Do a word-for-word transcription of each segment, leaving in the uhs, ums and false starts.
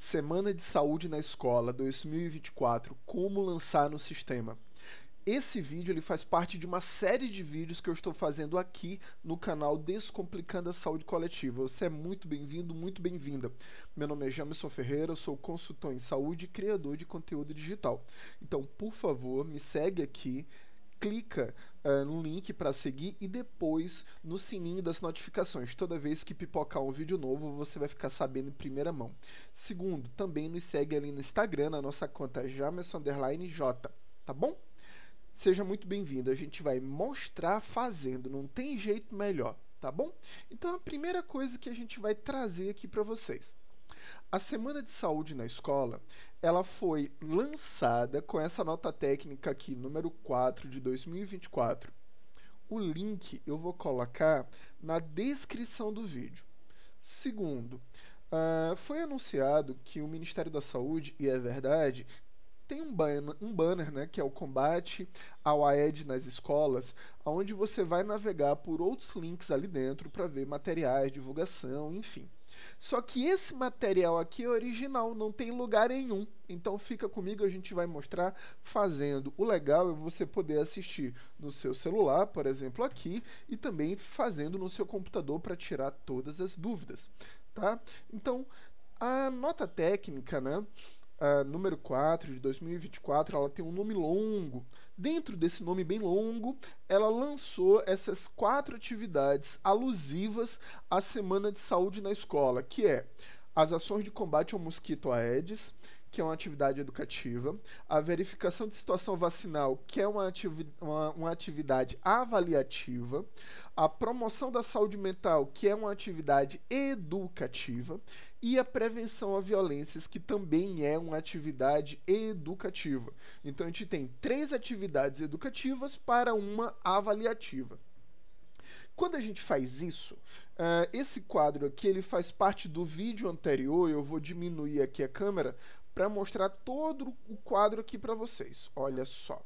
Semana de Saúde na Escola dois mil e vinte e quatro, como lançar no sistema. Esse vídeo ele faz parte de uma série de vídeos que eu estou fazendo aqui no canal Descomplicando a Saúde Coletiva. Você é muito bem-vindo, muito bem-vinda. Meu nome é Jamerson Ferreira, eu sou consultor em saúde e criador de conteúdo digital. Então, por favor, me segue aqui, clica uh, no link para seguir e depois no sininho das notificações. Toda vez que pipocar um vídeo novo, você vai ficar sabendo em primeira mão. Segundo, também nos segue ali no Instagram, na nossa conta Jamerson underline J, tá bom? Seja muito bem-vindo, a gente vai mostrar fazendo, não tem jeito melhor, tá bom? Então a primeira coisa que a gente vai trazer aqui para vocês. A Semana de Saúde na Escola, ela foi lançada com essa nota técnica aqui, número quatro de dois mil e vinte e quatro. O link eu vou colocar na descrição do vídeo. Segundo, uh, foi anunciado que o Ministério da Saúde, e é verdade, tem um banner, um banner, né, que é o combate ao AIDS nas escolas, onde você vai navegar por outros links ali dentro para ver materiais, divulgação, enfim. Só que esse material aqui é original, não tem lugar nenhum. Então fica comigo, a gente vai mostrar fazendo. O legal é você poder assistir no seu celular, por exemplo, aqui, e também fazendo no seu computador para tirar todas as dúvidas, tá? Então, a nota técnica, né? Uh, número quatro de dois mil e vinte e quatro, ela tem um nome longo. Dentro desse nome bem longo, ela lançou essas quatro atividades alusivas à Semana de Saúde na Escola, que é as ações de combate ao mosquito Aedes, que é uma atividade educativa, a verificação de situação vacinal, que é uma, ativi uma, uma atividade avaliativa, a promoção da saúde mental, que é uma atividade educativa, e a prevenção a violências, que também é uma atividade educativa. Então a gente tem três atividades educativas para uma avaliativa. Quando a gente faz isso, uh, esse quadro aqui ele faz parte do vídeo anterior. Eu vou diminuir aqui a câmera para mostrar todo o quadro aqui para vocês. Olha só.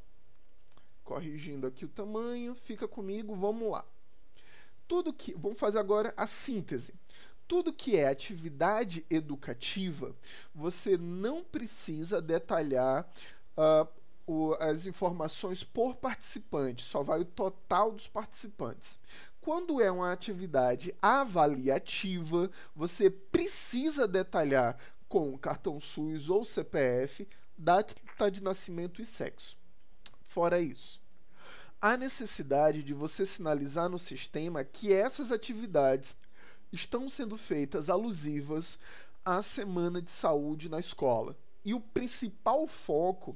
Corrigindo aqui o tamanho, fica comigo, vamos lá. Tudo que, vamos fazer agora a síntese. Tudo que é atividade educativa, você não precisa detalhar uh, o, as informações por participante, só vai o total dos participantes. Quando é uma atividade avaliativa, você precisa detalhar com cartão SUS ou C P F, data de nascimento e sexo. Fora isso, há necessidade de você sinalizar no sistema que essas atividades estão sendo feitas alusivas à Semana de Saúde na Escola. E o principal foco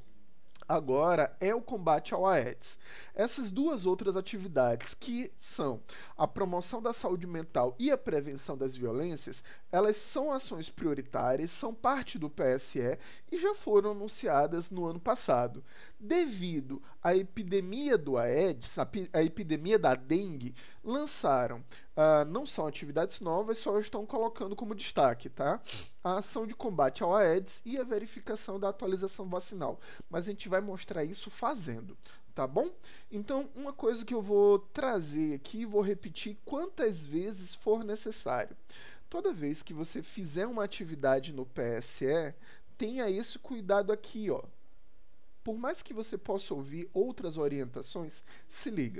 agora é o combate ao Aedes. Essas duas outras atividades, que são a promoção da saúde mental e a prevenção das violências, elas são ações prioritárias, são parte do P S E e já foram anunciadas no ano passado. Devido à epidemia do Aedes, a, a epidemia da dengue, lançaram, uh, não são atividades novas, só estão colocando como destaque, tá? A ação de combate ao Aedes e a verificação da atualização vacinal. Mas a gente vai mostrar isso fazendo, tá bom? Então, uma coisa que eu vou trazer aqui, vou repetir quantas vezes for necessário. Toda vez que você fizer uma atividade no P S E, tenha esse cuidado aqui, ó. Por mais que você possa ouvir outras orientações, se liga.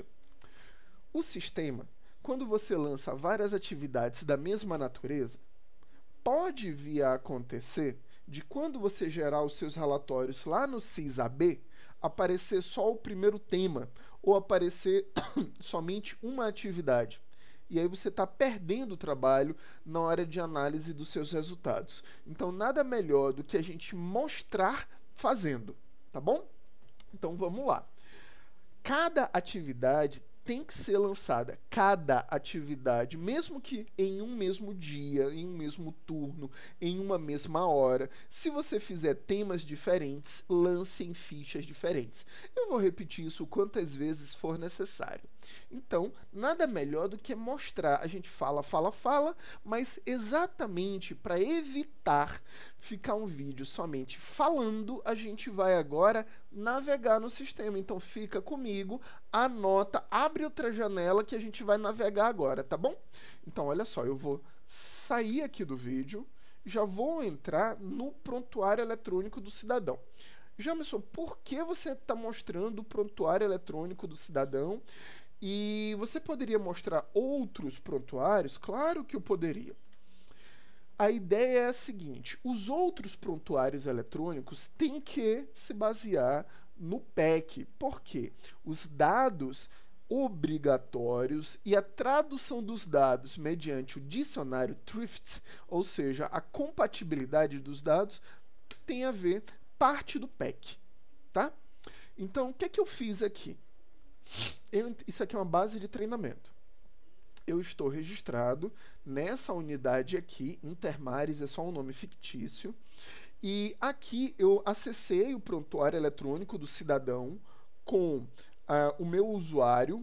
O sistema, quando você lança várias atividades da mesma natureza, pode vir a acontecer de quando você gerar os seus relatórios lá no SysAB, aparecer só o primeiro tema ou aparecer somente uma atividade. E aí você está perdendo o trabalho na hora de análise dos seus resultados. Então, nada melhor do que a gente mostrar fazendo, tá bom? Então, vamos lá. Cada atividade tem que ser lançada, cada atividade, mesmo que em um mesmo dia, em um mesmo turno, em uma mesma hora. Se você fizer temas diferentes, lance em fichas diferentes. Eu vou repetir isso quantas vezes for necessário. Então, nada melhor do que mostrar. A gente fala, fala, fala, mas exatamente para evitar ficar um vídeo somente falando, a gente vai agora navegar no sistema. Então, fica comigo, anota, abre outra janela que a gente vai navegar agora, tá bom? Então, olha só, eu vou sair aqui do vídeo, já vou entrar no prontuário eletrônico do cidadão. Jamerson, por que você está mostrando o prontuário eletrônico do cidadão e você poderia mostrar outros prontuários? Claro que eu poderia. A ideia é a seguinte: os outros prontuários eletrônicos têm que se basear no P E C. Por quê? Os dados obrigatórios e a tradução dos dados mediante o dicionário Thrift, ou seja, a compatibilidade dos dados, tem a ver parte do P E C, tá? Então, o que é que eu fiz aqui? Eu, isso aqui é uma base de treinamento. Eu estou registrado nessa unidade aqui, Intermares, é só um nome fictício, e aqui eu acessei o prontuário eletrônico do cidadão com uh, o meu usuário,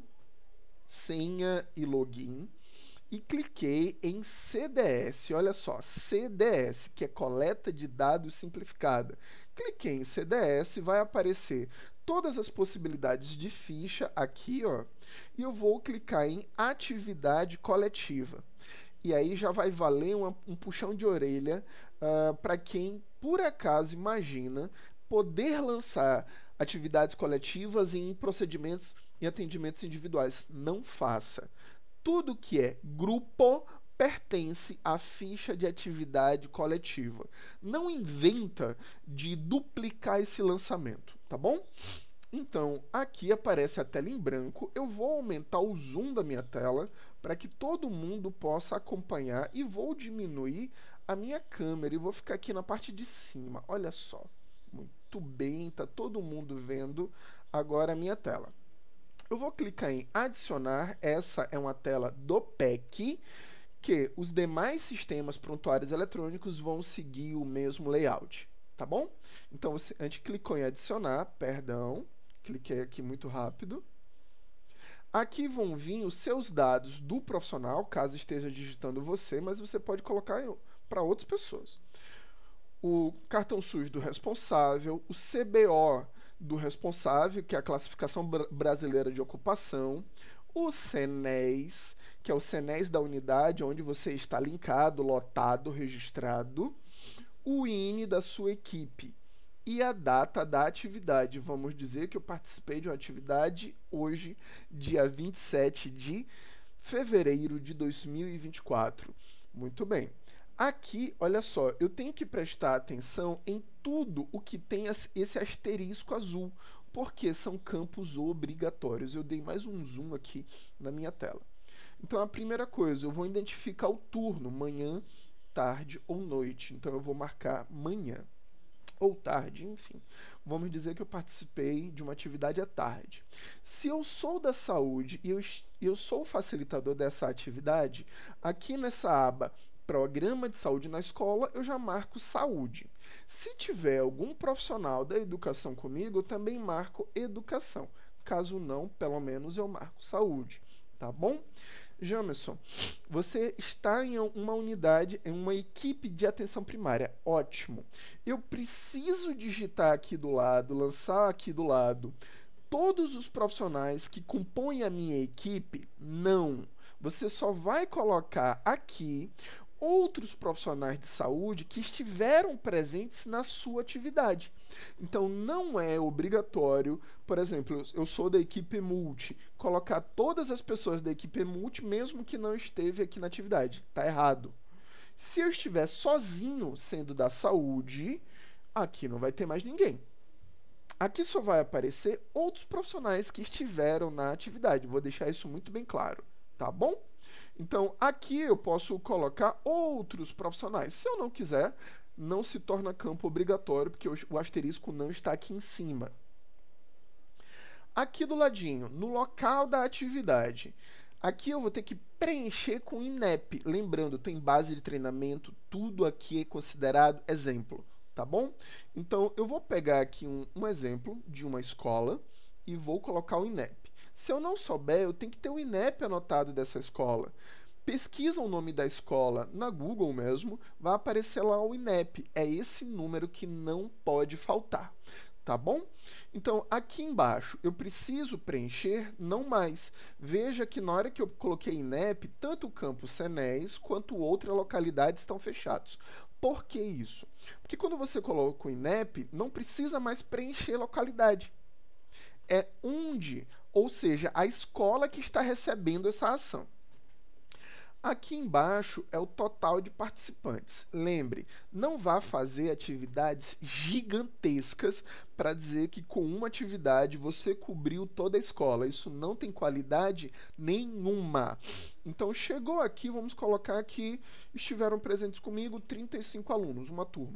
senha e login, e cliquei em C D S. Olha só, C D S, que é coleta de dados simplificada. Cliquei em C D S, vai aparecer todas as possibilidades de ficha aqui, ó, e eu vou clicar em atividade coletiva. E aí já vai valer uma, um puxão de orelha uh, para quem, por acaso, imagina poder lançar atividades coletivas em procedimentos e atendimentos individuais. Não faça. Tudo que é grupo pertence à ficha de atividade coletiva. Não inventa de duplicar esse lançamento, tá bom? Então, aqui aparece a tela em branco. Eu vou aumentar o zoom da minha tela para que todo mundo possa acompanhar e vou diminuir a minha câmera e vou ficar aqui na parte de cima. Olha só. Muito bem, tá todo mundo vendo agora a minha tela. Eu vou clicar em adicionar. Essa é uma tela do P E C, que os demais sistemas prontuários eletrônicos vão seguir o mesmo layout, tá bom? Então, você, a gente clicou em adicionar, perdão, cliquei aqui muito rápido. Aqui vão vir os seus dados do profissional, caso esteja digitando você, mas você pode colocar para outras pessoas. O cartão SUS do responsável, o C B O do responsável, que é a classificação brasileira de ocupação, o SENES, que é o SENES da unidade onde você está linkado, lotado, registrado, o I N E da sua equipe e a data da atividade. Vamos dizer que eu participei de uma atividade hoje, dia vinte e sete de fevereiro de dois mil e vinte e quatro. Muito bem. Aqui, olha só, eu tenho que prestar atenção em tudo o que tem esse asterisco azul, porque são campos obrigatórios. Eu dei mais um zoom aqui na minha tela. Então, a primeira coisa, eu vou identificar o turno, manhã, tarde ou noite. Então, eu vou marcar manhã ou tarde, enfim. Vamos dizer que eu participei de uma atividade à tarde. Se eu sou da saúde e eu, eu sou o facilitador dessa atividade, aqui nessa aba Programa de Saúde na Escola, eu já marco Saúde. Se tiver algum profissional da educação comigo, eu também marco Educação. Caso não, pelo menos eu marco Saúde. Tá bom? Jamerson, você está em uma unidade, em uma equipe de atenção primária. Ótimo. Eu preciso digitar aqui do lado, lançar aqui do lado todos os profissionais que compõem a minha equipe? Não. Você só vai colocar aqui outros profissionais de saúde que estiveram presentes na sua atividade. Então, não é obrigatório, por exemplo, eu sou da equipe multi, colocar todas as pessoas da equipe multi, mesmo que não esteve aqui na atividade. Está errado. Se eu estiver sozinho sendo da saúde, aqui não vai ter mais ninguém. Aqui só vai aparecer outros profissionais que estiveram na atividade. Vou deixar isso muito bem claro, tá bom? Então, aqui eu posso colocar outros profissionais. Se eu não quiser, não se torna campo obrigatório, porque o asterisco não está aqui em cima. Aqui do ladinho, no local da atividade, aqui eu vou ter que preencher com I N E P. Lembrando, tem base de treinamento, tudo aqui é considerado exemplo, tá bom? Então, eu vou pegar aqui um, um exemplo de uma escola e vou colocar o I N E P. Se eu não souber, eu tenho que ter o I N E P anotado dessa escola. Pesquisa o nome da escola na Google mesmo, vai aparecer lá o I N E P. É esse número que não pode faltar, tá bom? Então, aqui embaixo, eu preciso preencher não mais. Veja que na hora que eu coloquei I N E P, tanto o campo SENES quanto outra localidade estão fechados. Por que isso? Porque quando você coloca o I N E P, não precisa mais preencher localidade. É onde, ou seja, a escola que está recebendo essa ação. Aqui embaixo é o total de participantes. Lembre, não vá fazer atividades gigantescas para dizer que com uma atividade você cobriu toda a escola. Isso não tem qualidade nenhuma. Então, chegou aqui, vamos colocar que estiveram presentes comigo trinta e cinco alunos, uma turma.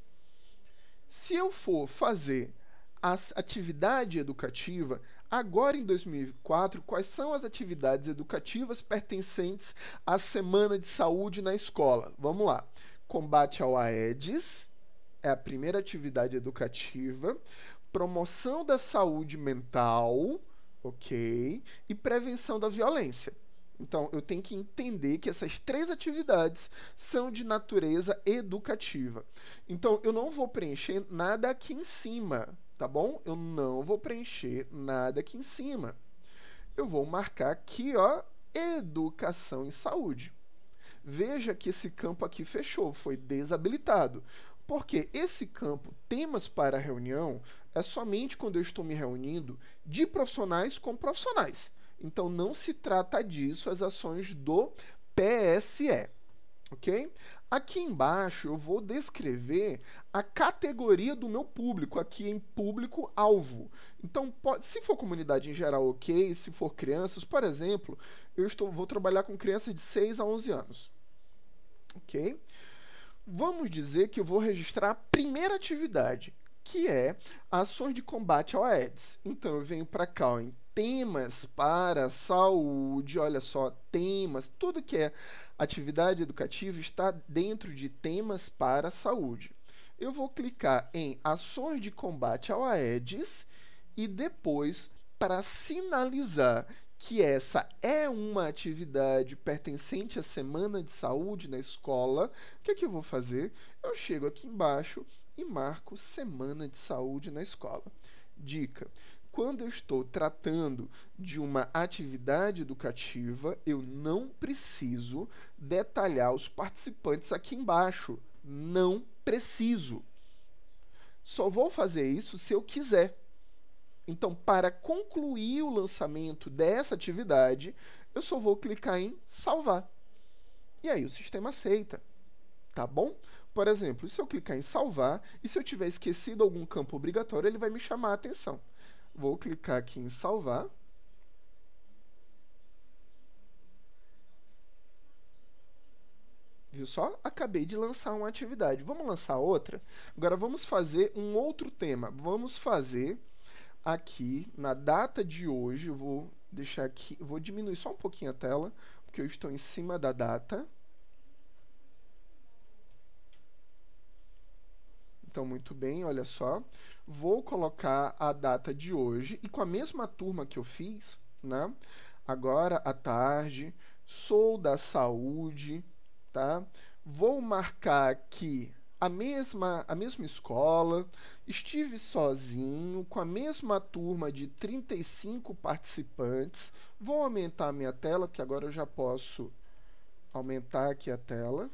Se eu for fazer a atividade educativa, agora em dois mil e quatro, quais são as atividades educativas pertencentes à Semana de Saúde na escola? Vamos lá. Combate ao AIDS é a primeira atividade educativa. Promoção da saúde mental, ok? E prevenção da violência. Então, eu tenho que entender que essas três atividades são de natureza educativa. Então, eu não vou preencher nada aqui em cima, tá bom? Eu não vou preencher nada aqui em cima. Eu vou marcar aqui, ó, educação e saúde. Veja que esse campo aqui fechou, foi desabilitado. Porque esse campo, temas para reunião, é somente quando eu estou me reunindo de profissionais com profissionais. Então, não se trata disso as ações do P S E, ok? Aqui embaixo eu vou descrever a categoria do meu público, aqui em público-alvo. Então, pode, se for comunidade em geral, ok. Se for crianças, por exemplo, eu estou, vou trabalhar com crianças de seis a onze anos, ok? Vamos dizer que eu vou registrar a primeira atividade, que é ações de combate ao AIDS. Então, eu venho para cá, ó, em temas para a saúde, olha só, temas, tudo que é atividade educativa está dentro de temas para a saúde. Eu vou clicar em ações de combate ao AIDS e depois, para sinalizar que essa é uma atividade pertencente à Semana de Saúde na escola, o que é que eu vou fazer? Eu chego aqui embaixo e marco Semana de Saúde na escola. Dica: quando eu estou tratando de uma atividade educativa, eu não preciso detalhar os participantes aqui embaixo. Não preciso. Só vou fazer isso se eu quiser. Então, para concluir o lançamento dessa atividade, eu só vou clicar em salvar. E aí o sistema aceita. Tá bom? Por exemplo, se eu clicar em salvar, e se eu tiver esquecido algum campo obrigatório, ele vai me chamar a atenção. Vou clicar aqui em salvar. Viu só? Acabei de lançar uma atividade. Vamos lançar outra? Agora vamos fazer um outro tema. Vamos fazer aqui, na data de hoje, eu vou deixar aqui, vou diminuir só um pouquinho a tela, porque eu estou em cima da data. Então, muito bem, olha só. Vou colocar a data de hoje e com a mesma turma que eu fiz, né? Agora à tarde, sou da saúde, tá? Vou marcar aqui a mesma, a mesma escola, estive sozinho, com a mesma turma de trinta e cinco participantes. Vou aumentar a minha tela, porque agora eu já posso aumentar aqui a tela.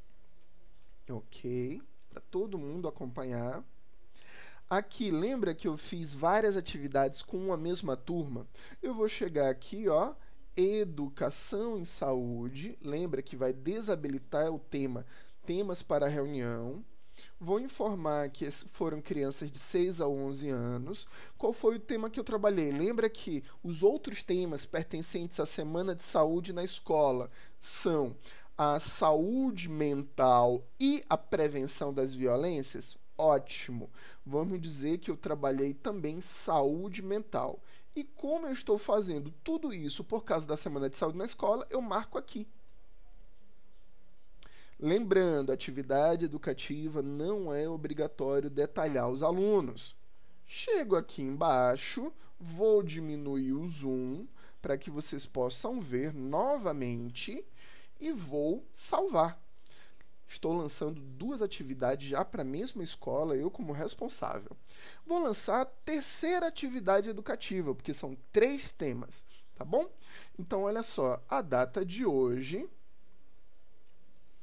Ok. Para todo mundo acompanhar. Aqui, lembra que eu fiz várias atividades com a mesma turma? Eu vou chegar aqui, ó, educação em saúde. Lembra que vai desabilitar o tema temas para reunião. Vou informar que foram crianças de seis a onze anos. Qual foi o tema que eu trabalhei? Lembra que os outros temas pertencentes à Semana de Saúde na escola são a saúde mental e a prevenção das violências? Ótimo! Vamos dizer que eu trabalhei também saúde mental. E como eu estou fazendo tudo isso por causa da Semana de Saúde na escola, eu marco aqui. Lembrando, atividade educativa não é obrigatório detalhar os alunos. Chego aqui embaixo, vou diminuir o zoom para que vocês possam ver novamente e vou salvar. Estou lançando duas atividades já para a mesma escola, eu como responsável. Vou lançar a terceira atividade educativa, porque são três temas, tá bom? Então, olha só, a data de hoje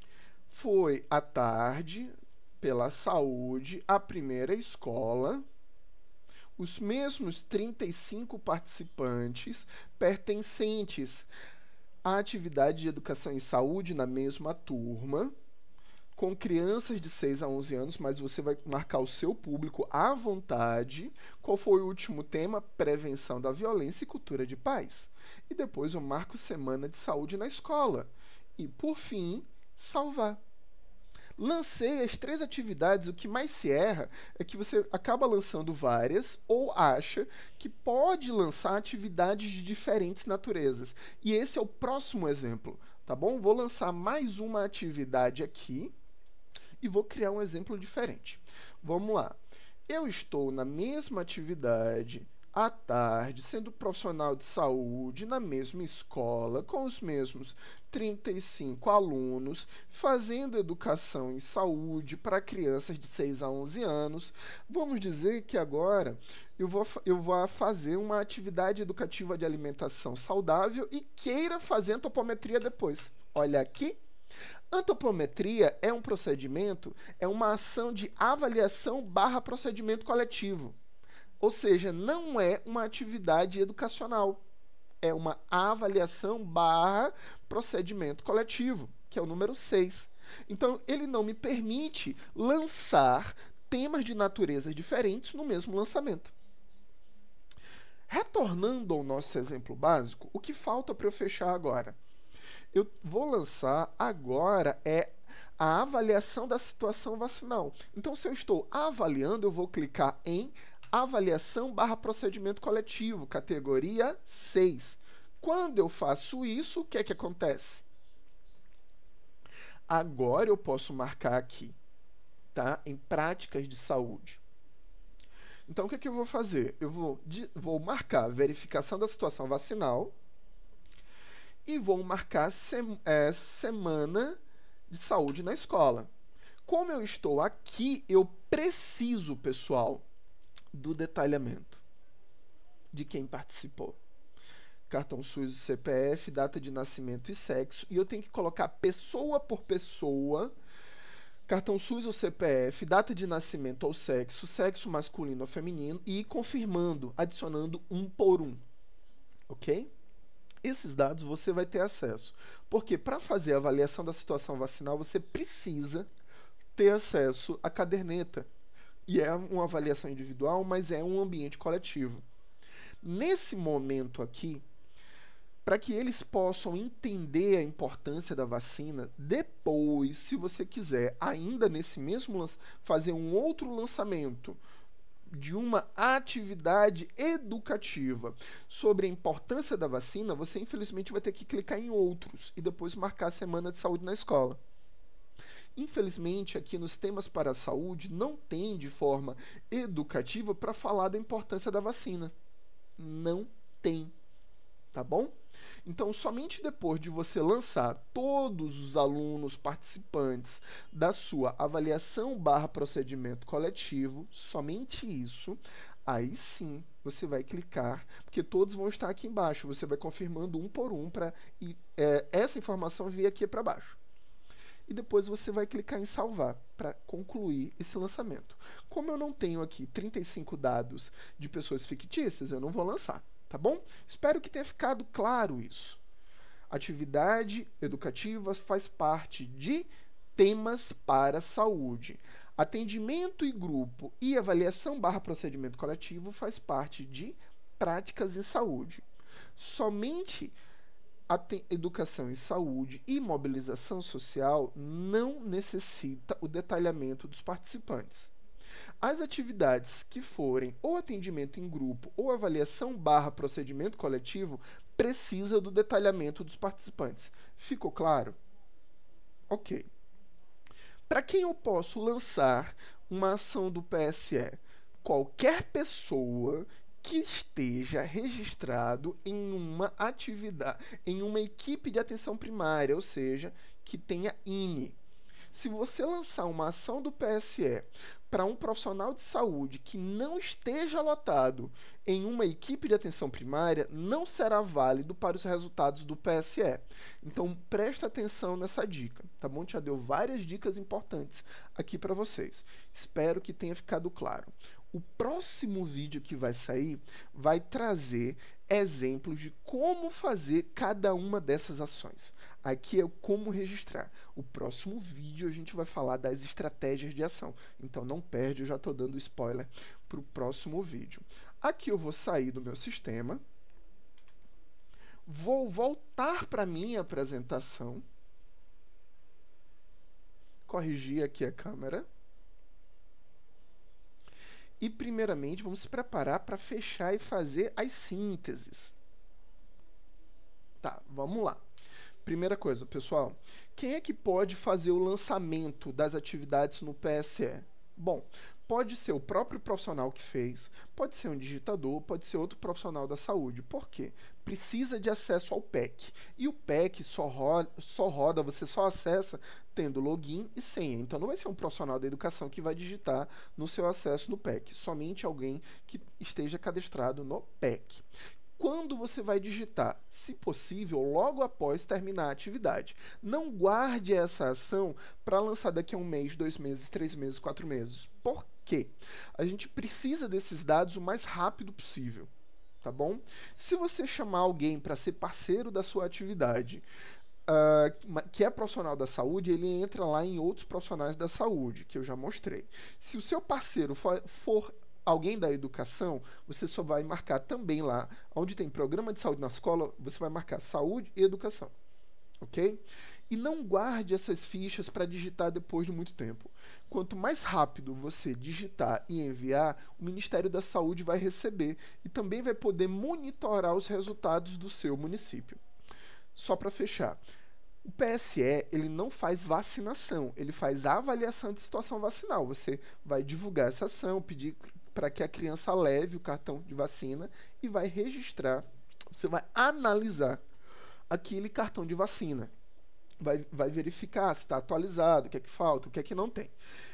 Foi à tarde, pela saúde, a primeira escola. Os mesmos trinta e cinco participantes pertencentes à atividade de educação em saúde na mesma turma, com crianças de seis a onze anos, mas você vai marcar o seu público à vontade. Qual foi o último tema? Prevenção da violência e cultura de paz. E depois eu marco semana de saúde na escola. E, por fim, salvar. Lancei as três atividades, o que mais se erra é que você acaba lançando várias ou acha que pode lançar atividades de diferentes naturezas. E esse é o próximo exemplo, tá bom? Vou lançar mais uma atividade aqui e vou criar um exemplo diferente. Vamos lá. Eu estou na mesma atividade à tarde, sendo profissional de saúde, na mesma escola, com os mesmos trinta e cinco alunos, fazendo educação em saúde para crianças de seis a onze anos. Vamos dizer que agora eu vou, eu vou fazer uma atividade educativa de alimentação saudável e queira fazer antropometria depois. Olha aqui. Antropometria é um procedimento, é uma ação de avaliação barra procedimento coletivo. Ou seja, não é uma atividade educacional. É uma avaliação barra procedimento coletivo, que é o número seis. Então, ele não me permite lançar temas de naturezas diferentes no mesmo lançamento. Retornando ao nosso exemplo básico, o que falta para eu fechar agora? Eu vou lançar agora é a avaliação da situação vacinal. Então, se eu estou avaliando, eu vou clicar em avaliação barra procedimento coletivo, categoria seis. Quando eu faço isso, o que é que acontece? Agora eu posso marcar aqui, tá? Em práticas de saúde. Então, o que é que eu vou fazer? Eu vou, vou marcar verificação da situação vacinal e vou marcar sem, é, semana de saúde na escola. Como eu estou aqui, eu preciso, pessoal, do detalhamento de quem participou. Cartão SUS, C P F, data de nascimento e sexo. E eu tenho que colocar pessoa por pessoa, cartão SUS ou C P F, data de nascimento ou sexo, sexo masculino ou feminino, e ir confirmando, adicionando um por um. Ok? Esses dados você vai ter acesso. Porque para fazer a avaliação da situação vacinal, você precisa ter acesso à caderneta. E é uma avaliação individual, mas é um ambiente coletivo. Nesse momento aqui, para que eles possam entender a importância da vacina, depois, se você quiser, ainda nesse mesmo lance, fazer um outro lançamento de uma atividade educativa sobre a importância da vacina, você infelizmente vai ter que clicar em outros e depois marcar a semana de saúde na escola. Infelizmente, aqui nos temas para a saúde, não tem de forma educativa para falar da importância da vacina. Não tem, tá bom? Então, somente depois de você lançar todos os alunos participantes da sua avaliação barra procedimento coletivo, somente isso, aí sim você vai clicar, porque todos vão estar aqui embaixo, você vai confirmando um por um para é, essa informação vir aqui para baixo. E depois você vai clicar em salvar para concluir esse lançamento. Como eu não tenho aqui trinta e cinco dados de pessoas fictícias, eu não vou lançar, tá bom? Espero que tenha ficado claro isso. Atividade educativa faz parte de temas para saúde. Atendimento e grupo e avaliação barra procedimento coletivo faz parte de práticas em saúde. Somente a educação em saúde e mobilização social não necessita o detalhamento dos participantes. As atividades que forem ou atendimento em grupo ou avaliação barra procedimento coletivo precisa do detalhamento dos participantes. Ficou claro? Ok. Para quem eu posso lançar uma ação do P S E? Qualquer pessoa que esteja registrado em uma atividade, em uma equipe de atenção primária, ou seja, que tenha I N E. Se você lançar uma ação do P S E para um profissional de saúde que não esteja lotado em uma equipe de atenção primária, não será válido para os resultados do P S E. Então, presta atenção nessa dica. tá bom? Já deu várias dicas importantes aqui para vocês. Espero que tenha ficado claro. O próximo vídeo que vai sair vai trazer exemplos de como fazer cada uma dessas ações. Aqui é o como registrar. O próximo vídeo a gente vai falar das estratégias de ação. Então não perde, eu já estou dando spoiler para o próximo vídeo. Aqui eu vou sair do meu sistema. Vou voltar para a minha apresentação. Corrigir aqui a câmera. E, primeiramente, vamos se preparar para fechar e fazer as sínteses. Tá, vamos lá. Primeira coisa, pessoal, quem é que pode fazer o lançamento das atividades no P S E? Bom, pode ser o próprio profissional que fez, pode ser um digitador, pode ser outro profissional da saúde. Por quê? Precisa de acesso ao P E C. E o P E C só roda, só roda, você só acessa tendo login e senha. Então não vai ser um profissional da educação que vai digitar no seu acesso no P E C, somente alguém que esteja cadastrado no P E C. Quando você vai digitar? Se possível, logo após terminar a atividade. Não guarde essa ação para lançar daqui a um mês, dois meses, três meses, quatro meses. Por quê? A gente precisa desses dados o mais rápido possível, tá bom? Se você chamar alguém para ser parceiro da sua atividade, uh, que é profissional da saúde, ele entra lá em outros profissionais da saúde, que eu já mostrei. Se o seu parceiro for, for alguém da educação, você só vai marcar também lá, onde tem programa de saúde na escola, você vai marcar saúde e educação, ok? E não guarde essas fichas para digitar depois de muito tempo. Quanto mais rápido você digitar e enviar, o Ministério da Saúde vai receber e também vai poder monitorar os resultados do seu município. Só para fechar, o P S E ele não faz vacinação, ele faz avaliação de situação vacinal. Você vai divulgar essa ação, pedir para que a criança leve o cartão de vacina e vai registrar, você vai analisar aquele cartão de vacina. Vai, vai verificar se está atualizado, o que é que falta, o que é que não tem.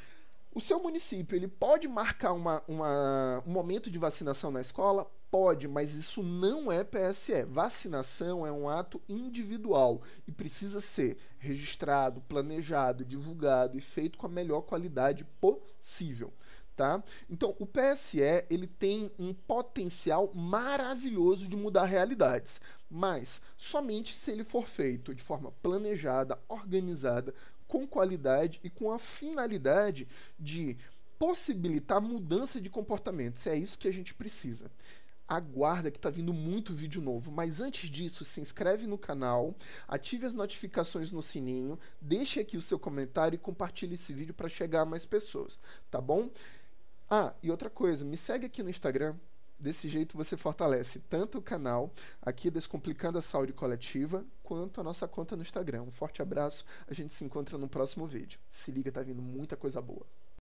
O seu município ele pode marcar uma, uma, um momento de vacinação na escola? Pode, mas isso não é P S E. Vacinação é um ato individual e precisa ser registrado, planejado, divulgado e feito com a melhor qualidade possível. Tá? Então, o P S E ele tem um potencial maravilhoso de mudar realidades, mas somente se ele for feito de forma planejada, organizada, com qualidade e com a finalidade de possibilitar mudança de comportamento. Se é isso que a gente precisa. Aguarda que está vindo muito vídeo novo, mas antes disso, se inscreve no canal, ative as notificações no sininho, deixe aqui o seu comentário e compartilhe esse vídeo para chegar a mais pessoas, tá bom? Ah, e outra coisa, me segue aqui no Instagram, desse jeito você fortalece tanto o canal, aqui Descomplicando a Saúde Coletiva, quanto a nossa conta no Instagram. Um forte abraço, a gente se encontra no próximo vídeo. Se liga, tá vindo muita coisa boa.